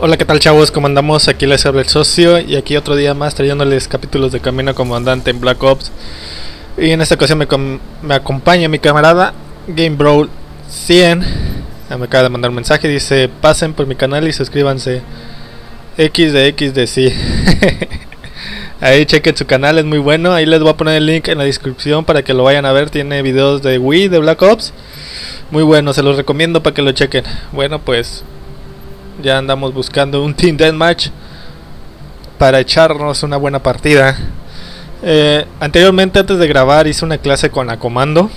Hola, ¿qué tal, chavos? ¿Cómo andamos? Aquí les habla el socio y aquí otro día más trayéndoles capítulos de Camino Comandante en Black Ops. Y en esta ocasión me acompaña mi camarada GameBrawl 100. Me acaba de mandar un mensaje, dice: pasen por mi canal y suscríbanse. X de sí. Ahí chequen su canal, es muy bueno. Ahí les voy a poner el link en la descripción para que lo vayan a ver. Tiene videos de Wii, de Black Ops. Muy bueno, se los recomiendo para que lo chequen. Bueno, pues ya andamos buscando un Team Deathmatch para echarnos una buena partida. Anteriormente, antes de grabar, hice una clase con la Comando.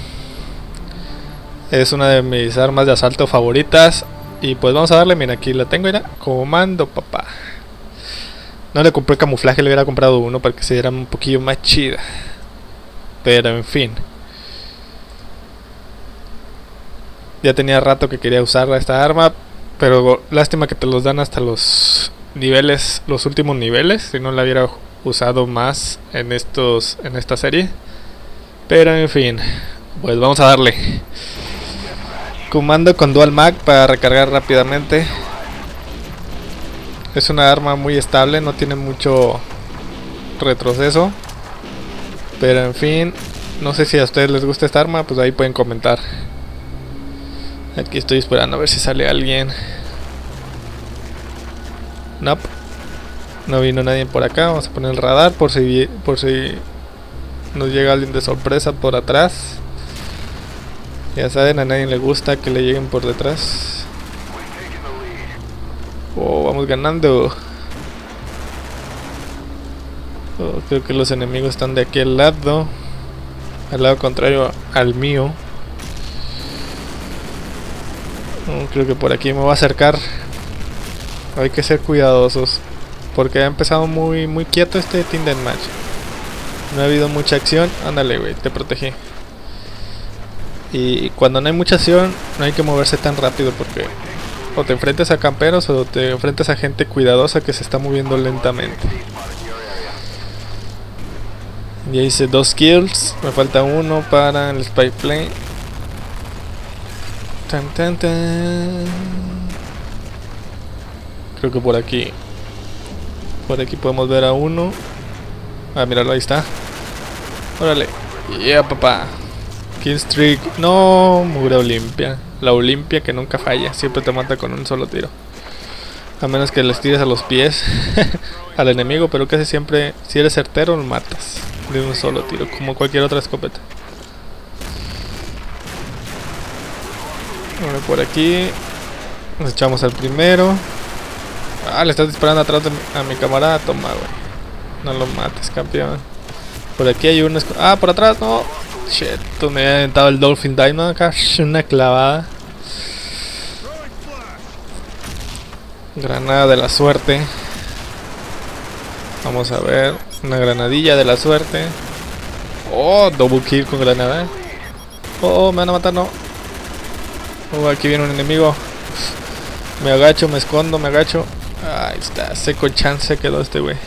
Es una de mis armas de asalto favoritas. Y pues vamos a darle, mira, aquí la tengo, era Comando, papá. No le compré camuflaje, le hubiera comprado uno para que se viera un poquillo más chida. Pero en fin, ya tenía rato que quería usar esta arma, pero lástima que te los dan hasta los niveles, los últimos niveles. Si no la hubiera usado más en esta serie. Pero en fin, pues vamos a darle. Comando con Dual Mag para recargar rápidamente. Es una arma muy estable, no tiene mucho retroceso. Pero en fin, no sé si a ustedes les gusta esta arma, pues ahí pueden comentar. Aquí estoy esperando a ver si sale alguien. Nope. No vino nadie por acá. Vamos a poner el radar por si nos llega alguien de sorpresa por atrás. Ya saben, a nadie le gusta que le lleguen por detrás. Oh, vamos ganando. Oh, creo que los enemigos están de aquel lado, al lado contrario al mío. Creo que por aquí me voy a acercar. Hay que ser cuidadosos porque ha empezado muy quieto este Team Deathmatch. No ha habido mucha acción. Ándale, güey, te protegí. Y cuando no hay mucha acción, no hay que moverse tan rápido porque o te enfrentas a camperos o te enfrentas a gente cuidadosa que se está moviendo lentamente. Ya hice 2 kills, me falta uno para el spy plane. Tan, tan, tan. Creo que por aquí podemos ver a uno. Ah, míralo, ahí está. Órale. Yeah, papá. Kill streak. No, mugre Olimpia. La Olimpia que nunca falla, siempre te mata con un solo tiro. A menos que les tires a los pies al enemigo, pero casi siempre, si eres certero, lo matas de un solo tiro, como cualquier otra escopeta. Bueno, por aquí nos echamos al primero. Ah, le estás disparando atrás a mi camarada. Toma, güey. No lo mates, campeón. Por aquí hay uno. Ah, por atrás, no. Shit, tú me había aventado el Dolphin Dive acá. Una clavada. Granada de la suerte. Vamos a ver. Una granadilla de la suerte. Oh, double kill con granada. Oh, me van a matar, no. Oh, aquí viene un enemigo. Me agacho, me escondo, me agacho. Ahí está, seco chance quedó este güey.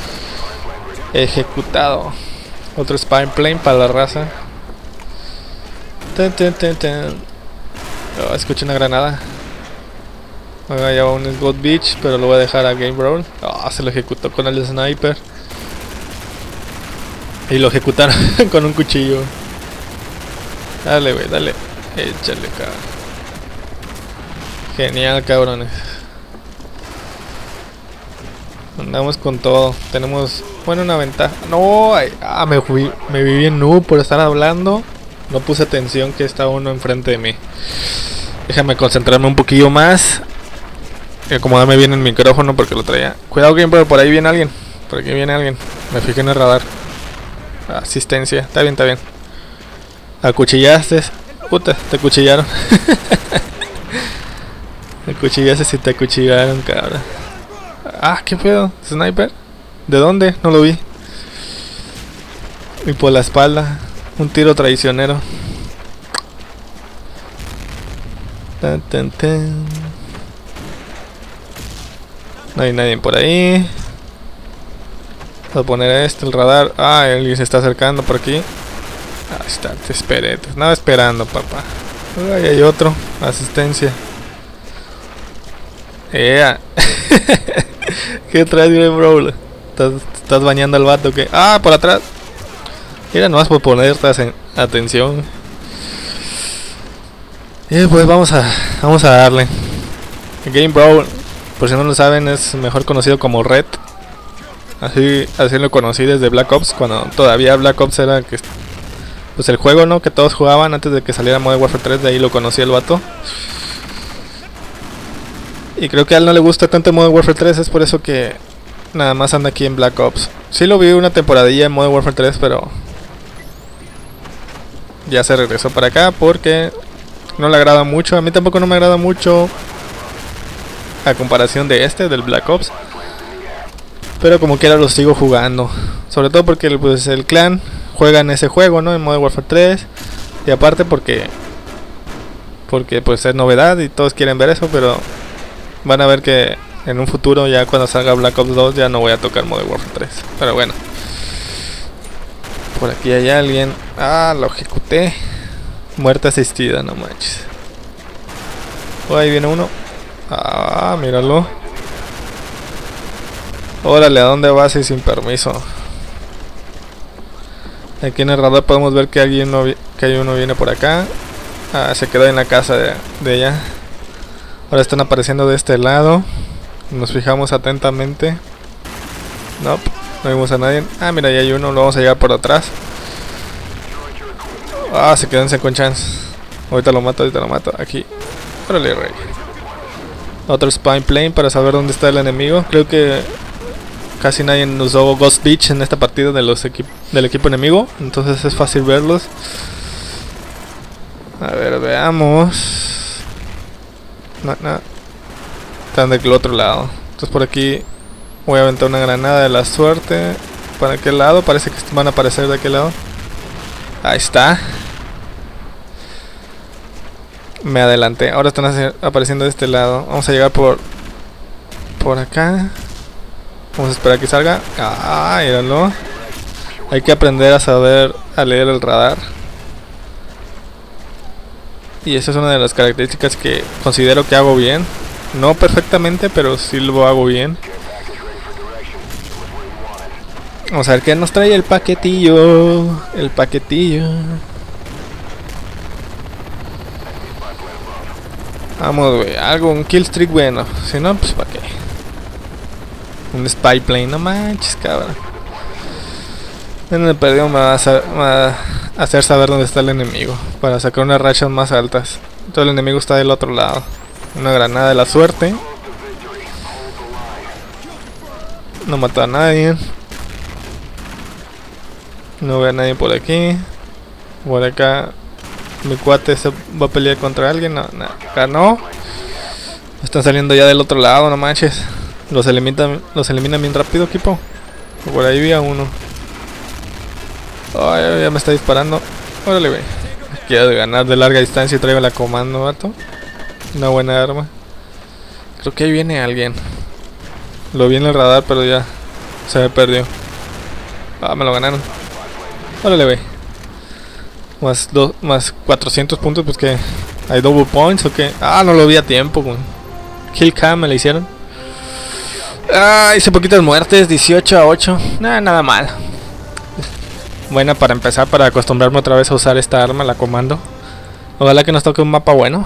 Ejecutado. Otro spy plane para la raza. Oh, escucho una granada. Ya va un God Beach, pero lo voy a dejar a GameBrawl. Oh, se lo ejecutó con el sniper. Y lo ejecutaron con un cuchillo. Dale, güey, dale. Échale, cabrón. Genial, cabrones. Andamos con todo. Tenemos, bueno, una ventaja. No, me vi bien noob por estar hablando. No puse atención que estaba uno enfrente de mí. Déjame concentrarme un poquillo más y acomodarme bien el micrófono porque lo traía. Cuidado, GameBrawl, por ahí viene alguien. Por aquí viene alguien. Me fijé en el radar. Asistencia, está bien, está bien. Acuchillaste. Puta, te acuchillaron. Te acuchillaste si te acuchillaron, cabrón. Ah, ¿qué pedo? ¿Sniper? ¿De dónde? No lo vi. Y por la espalda. Un tiro traicionero. Tan, tan, tan. No hay nadie por ahí. Voy a poner el radar. Ah, alguien se está acercando por aquí. Ahí está, te esperé. Te estaba esperando, papá. Ahí hay otro. Asistencia. ¿Qué traes, Game Brawl? ¿Estás bañando al vato que? Ah, por atrás. Mira, nomás por ponerte atención. Pues vamos a darle. Game Brawl, por si no lo saben, es mejor conocido como Red. Así lo conocí desde Black Ops, cuando todavía Black Ops era pues el juego, ¿no? Que todos jugaban antes de que saliera Modern Warfare 3, de ahí lo conocí el vato. Y creo que a él no le gusta tanto Modern Warfare 3, es por eso que nada más anda aquí en Black Ops. Sí lo vi una temporadilla en Modern Warfare 3, pero ya se regresó para acá porque no le agrada mucho. A mí tampoco no me agrada mucho a comparación de del Black Ops. Pero como quiera lo sigo jugando. Sobre todo porque pues, el clan juega en ese juego, ¿no? En Modern Warfare 3. Y aparte porque pues es novedad y todos quieren ver eso, pero van a ver que en un futuro, ya cuando salga Black Ops 2, ya no voy a tocar Modern Warfare 3. Pero bueno. Por aquí hay alguien. Ah, lo ejecuté. Muerte asistida, no manches. Oh, ahí viene uno. Ah, míralo. Órale, ¿a dónde vas y sin permiso? Aquí en el radar podemos ver que hay uno viene por acá. Ah, se quedó en la casa de ella. Ahora están apareciendo de este lado. Nos fijamos atentamente. Nope, no vimos a nadie. Ah, mira, ahí hay uno, lo vamos a llegar por atrás. Ah, se quedó en second chance. Ahorita lo mato, aquí. Órale, rey. Otro spy plane para saber dónde está el enemigo. Creo que casi nadie usó Ghost Beach en esta partida del equipo enemigo, entonces es fácil verlos. A ver, veamos. No. Están del otro lado. Entonces por aquí voy a aventar una granada de la suerte. ¿Para qué lado? Parece que van a aparecer de aquel lado. Ahí está. Me adelanté. Ahora están apareciendo de este lado. Vamos a llegar por acá. Vamos a esperar que salga. Ah, míralo. Hay que aprender a saber a leer el radar. Y esa es una de las características que considero que hago bien. No perfectamente, pero sí lo hago bien. Vamos a ver qué nos trae el paquetillo. Vamos, güey. Un kill streak bueno. Si no, pues para qué. Un spy plane. No manches, cabrón. En el perdido me va a hacer saber dónde está el enemigo, para sacar unas rachas más altas. Todo el enemigo está del otro lado. Una granada de la suerte. No mató a nadie. No veo a nadie por aquí. Por acá mi cuate se va a pelear contra alguien. No, acá no. Están saliendo ya del otro lado, no manches. Los eliminan bien rápido, equipo. Por ahí vi a uno. Ay, ya me está disparando. Órale, güey. Quiero ganar de larga distancia y traigo la comando, vato. Una buena arma. Creo que ahí viene alguien. Lo vi en el radar, pero ya se me perdió. Ah, me lo ganaron. Órale, güey. Más 400 puntos, pues que hay double points o qué. Ah, no lo vi a tiempo, güey. Kill cam me la hicieron. Ah, hice poquitas muertes, 18-8. Nada mal. Buena para empezar, para acostumbrarme otra vez a usar esta arma, la comando. Ojalá que nos toque un mapa bueno.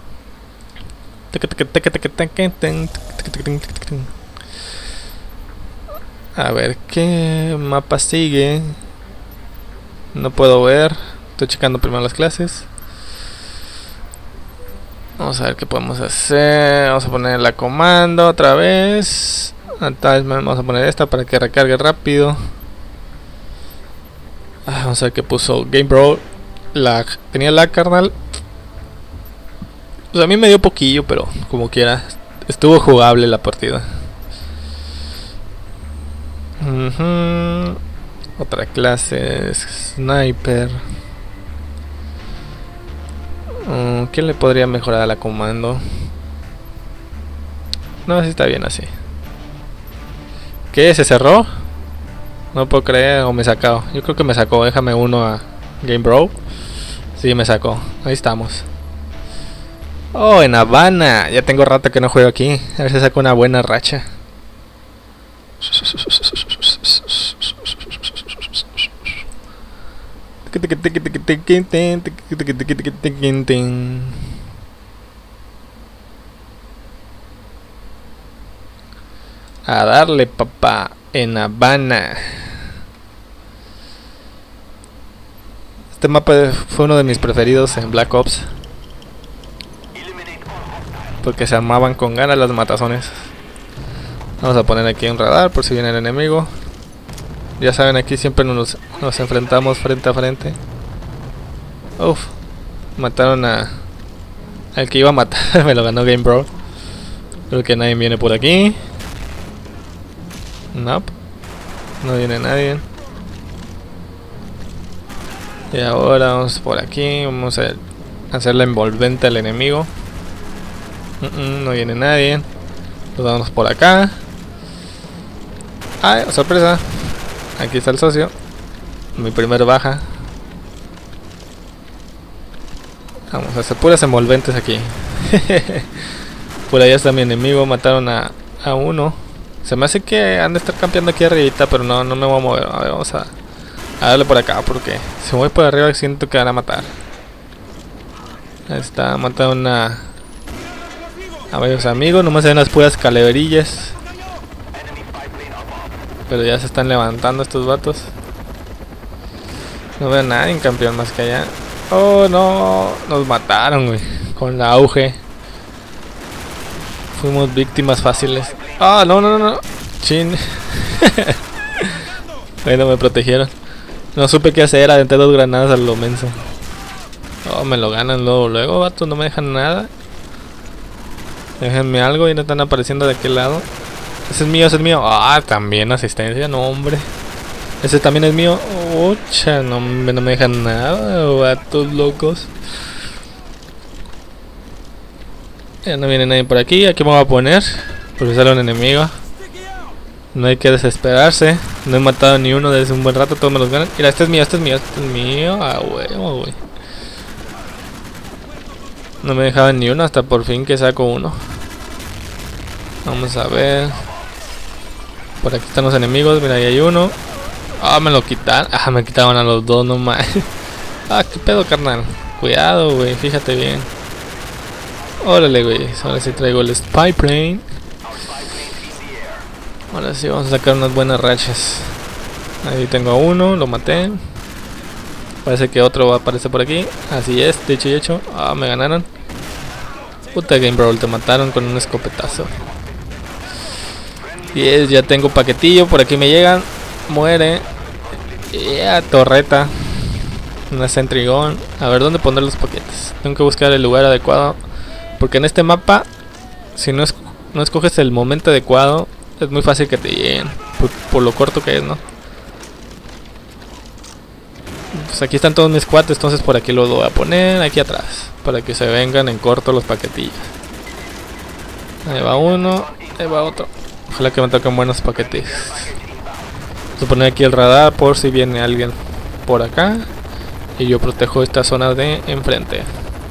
A ver, ¿qué mapa sigue? No puedo ver. Estoy checando primero las clases. Vamos a ver qué podemos hacer. Vamos a poner la comando otra vez. Vamos a poner esta para que recargue rápido. Vamos a ver qué puso Game Brawl. Tenía lag, carnal. Pues a mí me dio poquillo, pero como quiera, estuvo jugable la partida. Otra clase es Sniper. ¿Qué le podría mejorar a la comando? No, así está bien así. ¿Qué? ¿Se cerró? No puedo creer, o me sacó. Yo creo que me sacó. Déjame uno a Game Brawl. Sí, me sacó. Ahí estamos. Oh, en Habana. Ya tengo rato que no juego aquí. A ver si saco una buena racha. A darle, papá, en Habana. Este mapa fue uno de mis preferidos en Black Ops, porque se armaban con ganas las matazones. Vamos a poner aquí un radar por si viene el enemigo. Ya saben, aquí siempre nos enfrentamos frente a frente. Uf, mataron al que iba a matar. Me lo ganó Game Bro. Creo que nadie viene por aquí. Nope, no viene nadie. Y ahora vamos por aquí. Vamos a hacer la envolvente al enemigo. No viene nadie. Nos vamos por acá. ¡Ay, sorpresa! Aquí está el socio. Mi primer baja. Vamos a hacer puras envolventes aquí. Por allá está mi enemigo. Mataron a uno. Se me hace que han de estar campeando aquí arribita, pero no me voy a mover. A ver, vamos a darle por acá, porque si voy por arriba siento que van a matar. Ahí está, mataron a varios amigos. Nomás se ven las puras calaverillas, pero ya se están levantando estos vatos. No veo a nadie, campeón, más que allá. Oh no, nos mataron, güey, con la auge. Fuimos víctimas fáciles. Ah, no. Chin. Bueno, me protegieron. No supe qué hacer, aventé 2 granadas a lo menso. Oh, me lo ganan luego, vatos, no me dejan nada. Déjenme algo y no están apareciendo de aquel lado. Ese es mío. Ah, también asistencia, no hombre. Ese también es mío. Ocha, no me dejan nada, vatos locos. Ya no viene nadie por aquí. Aquí me voy a poner, porque sale un enemigo. No hay que desesperarse. No he matado ni uno desde un buen rato. Todos me los ganan. Mira, este es mío. Ah, huevo, güey. No me dejaban ni uno hasta por fin que saco uno. Vamos a ver. Por aquí están los enemigos. Mira, ahí hay uno. Ah, me lo quitaron. Ah, me quitaron a los dos nomás. Ah, qué pedo, carnal. Cuidado, güey. Fíjate bien. Órale, güey. Ahora sí traigo el Spy Plane. Ahora sí vamos a sacar unas buenas rachas. Ahí tengo a uno, lo maté. Parece que otro va a aparecer por aquí. Así es, dicho y hecho. Ah, me ganaron. Puta Game Brawl, te mataron con un escopetazo. Y ya tengo paquetillo, por aquí me llegan. Muere. Yeah, torreta. Una Sentry Gun. A ver dónde poner los paquetes. Tengo que buscar el lugar adecuado, porque en este mapa, si no escoges el momento adecuado, es muy fácil que te lleguen, por lo corto que es, ¿no? Pues aquí están todos mis cuates, entonces por aquí los voy a poner aquí atrás, para que se vengan en corto los paquetillos. Ahí va uno, ahí va otro. Ojalá que me toquen buenos paquetes. Voy a poner aquí el radar por si viene alguien por acá, y yo protejo esta zona de enfrente.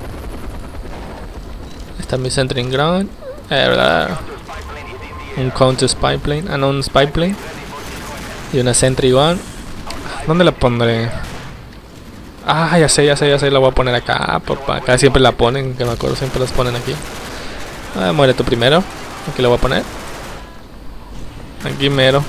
Está mi Sentry Ground. Un Counter Spy Plane. Ah, no, un Spy Plane. Y una Sentry Gun. ¿Dónde la pondré? Ah, ya sé. La voy a poner acá, papá. Acá siempre la ponen, que me acuerdo, siempre las ponen aquí. Ah, muere tú primero. Aquí la voy a poner. Aquí mero.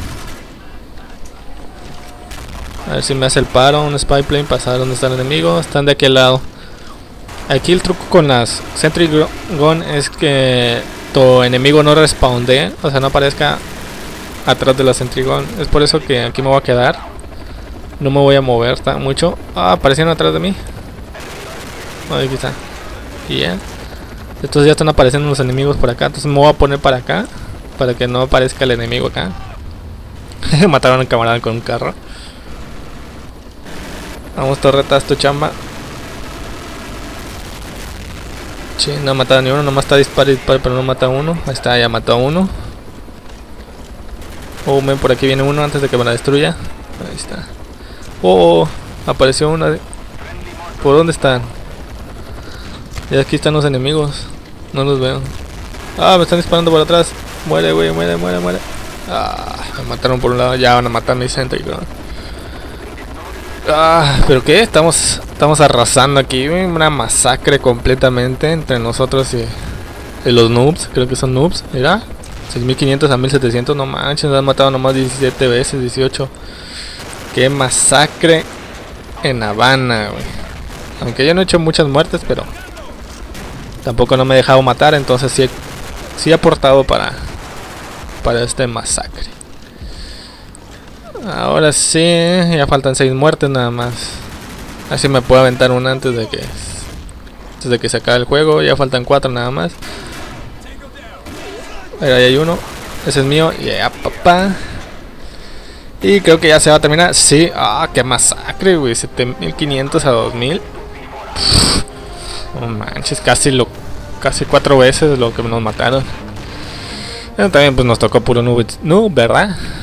A ver si me hace el paro. Un Spy Plane para saber dónde está el enemigo. Están de aquel lado. Aquí el truco con las Sentry Gun es que tu enemigo no respawnee, o sea, no aparezca atrás de la Sentry Gun. Es por eso que aquí me voy a quedar. No me voy a mover mucho. Ah, aparecieron atrás de mí. Aquí está. Bien. Entonces ya están apareciendo los enemigos por acá. Entonces me voy a poner para acá, para que no aparezca el enemigo acá. Mataron al camarada con un carro. Vamos, torretas, tu chamba. Sí, no ha matado ni uno, nomás está dispara, pero no mata a uno. Ahí está, ya mató a uno. Oh, ven, por aquí viene uno antes de que me la destruya. Ahí está. Oh, apareció uno. ¿Por dónde están? Y aquí están los enemigos. No los veo. Ah, me están disparando por atrás. Muere, güey, muere. Ah, me mataron por un lado. Ya van a matar mi Sentry, bro. Ah, ¿pero qué? Estamos arrasando aquí, güey. Una masacre completamente entre nosotros y los noobs. Creo que son noobs, mira. 6500 a 1700, no manches. Nos han matado nomás 17 veces, 18. Qué masacre en Habana, güey. Aunque yo no he hecho muchas muertes, pero tampoco no me he dejado matar. Entonces sí he aportado para este masacre. Ahora sí, ya faltan 6 muertes nada más. Así me puedo aventar una antes de que se acabe el juego. Ya faltan 4 nada más. Ahí hay uno. Ese es mío. Ya, papá. Y creo que ya se va a terminar. Sí. Ah, qué masacre, güey. 7500 a 2000. No manches, casi 4 veces lo que nos mataron. Pero también pues nos tocó puro noob, ¿verdad?